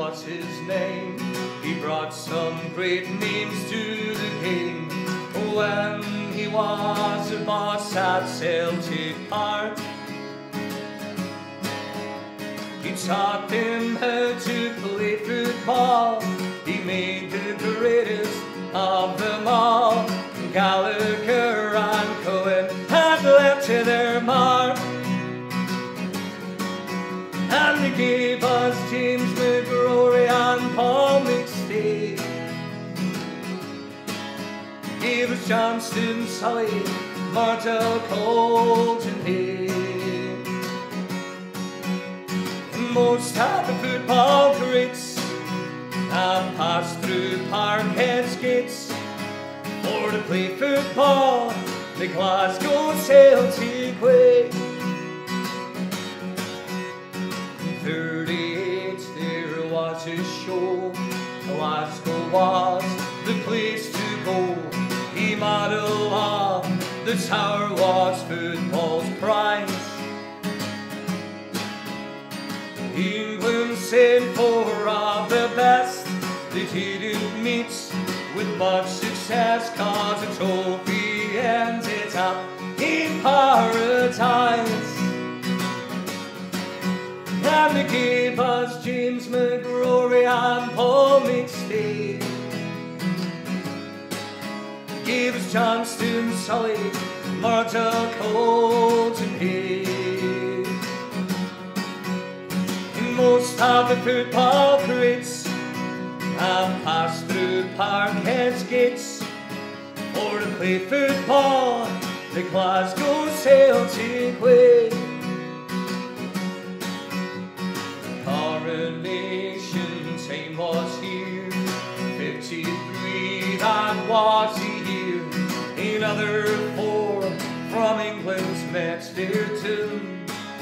was his name. He brought some great names to the game. When he was a boss at Celtic Park, he taught them how to play football. He made the greatest of them all. Gallagher and Cohen had left to their mark, and they gave us James McGrory and Paul McStay. Gave us Johnston, Sully, Martel, Colton, Hay. Most of the football greats have passed through Parkhead's gates for to play football the Glasgow Celtic way. In 38 there was a show. Glasgow was the place to go. He modelled off the Tower was football's prize. England sent four of the best. They didn't meet with much success, cause the trophy ended up in paradise. And they gave us James McGrory and Paul McStay. Gave us Johnston, Sully, Martel, Colton, Hay. Most of the football greats have passed through Parkhead's gates for to play football the Glasgow Celtic way. The coronation time was here, 53 that was the year. Another four from England's met their tune.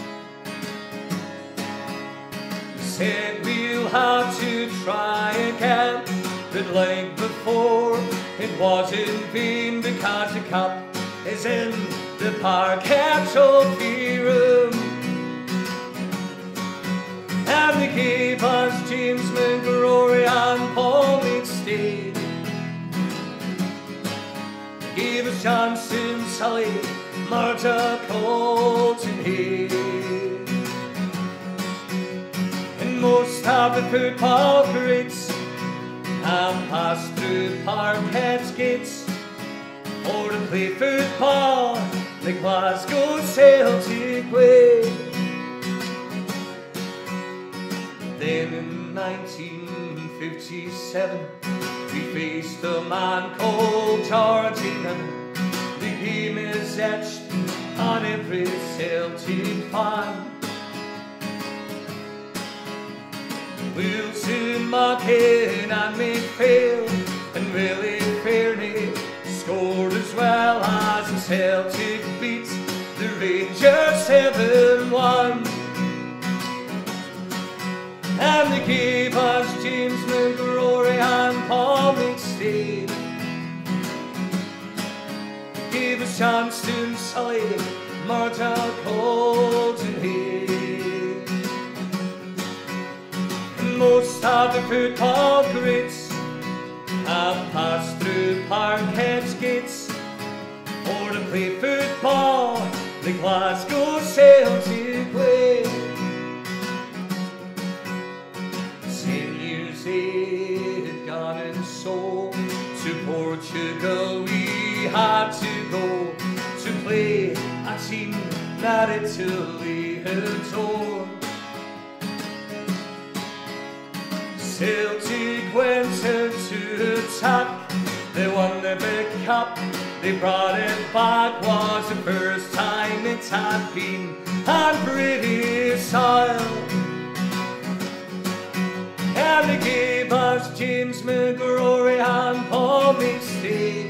Said we'll have to try again, but like before it was in vain, because the cup is in the Parkhead trophy room. And they gave us James McGrory and Paul McStay. Gave us Johnston, Sully, Martel, Colton, Hay. Most of the football greats have passed through Parkhead's gates for to play football the Glasgow Celtic way. Then in 1957 we faced a man called George England. The game is etched on every Celtic fan. Wilson, Markin and McPhail and Willie Fairney scored as well as the Celtic beat the Rangers 7-1. And they gave us James McGrory and Paul McStay. Gave us Johnston, Sully, Martel, Colton, Hay. Most of the football greats have passed through Parkhead's gates for to play football the Glasgow Celtic way. 10 years they had gone and so to Portugal we had to go to play a team that Italy had torn. Celtic went out to attack. They won the big cup, they brought it back. Was the first time it had been on British soil. And they gave us James McGrory and Paul McStay.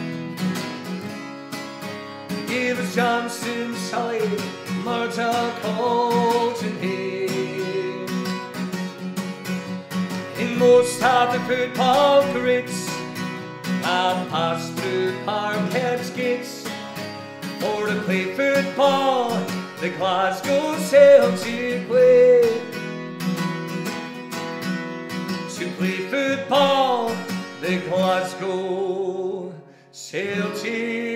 They gave us Johnston, Sully, Martel, Colton, Hay. Most of the football greats have passed through Parkhead's gates for to play football the Glasgow Celtic way. the Glasgow Celtic.